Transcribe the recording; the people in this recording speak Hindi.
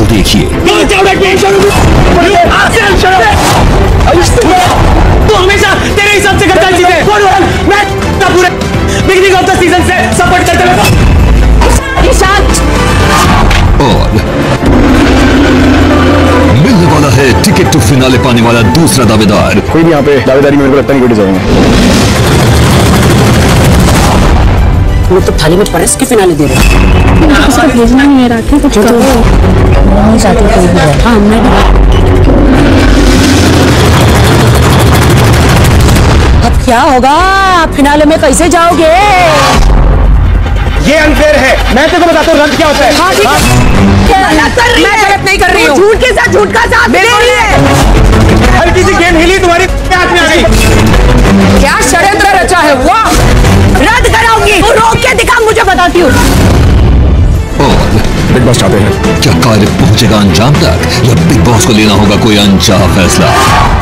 देखिए। तू हमेशा तेरे हिसाब से करता है चीजें। मैं पूरे बिगनिंग ऑफ द सीजन से सपोर्ट करते हुए और मिलने वाला है टिकट टू फिनाले पाने वाला दूसरा दावेदार। कोई भी यहाँ पे दावेदारी में मेरे को लगता नहीं जाएंगे। वो तो थाली में परस के फिनाले दे रहे हैं। भेजना नहीं है राखी को। नहीं चाहती कोई भी। हाँ मैं अब क्या होगा? फिनाले में कैसे जाओगे? ये अनफेयर है। मैं तेरे को बताता हूँ रंग क्या होता है। हाँ ठीक है। मैं गलत नहीं कर रही हूँ। झूठ के साथ झूठ का साथ दे रही है। हल्की सी गेंद हिली तुम्हारे हाथ में आ गई। क्या षड्यंत्र रचा है? वो रद्द कराऊंगी। रोक के दिखा, मुझे बताती हूँ। और बिग बॉस चाहते हैं क्या कार्य पहुंचेगा अंजाम तक या बिग बॉस को लेना होगा कोई अनचाहा फैसला?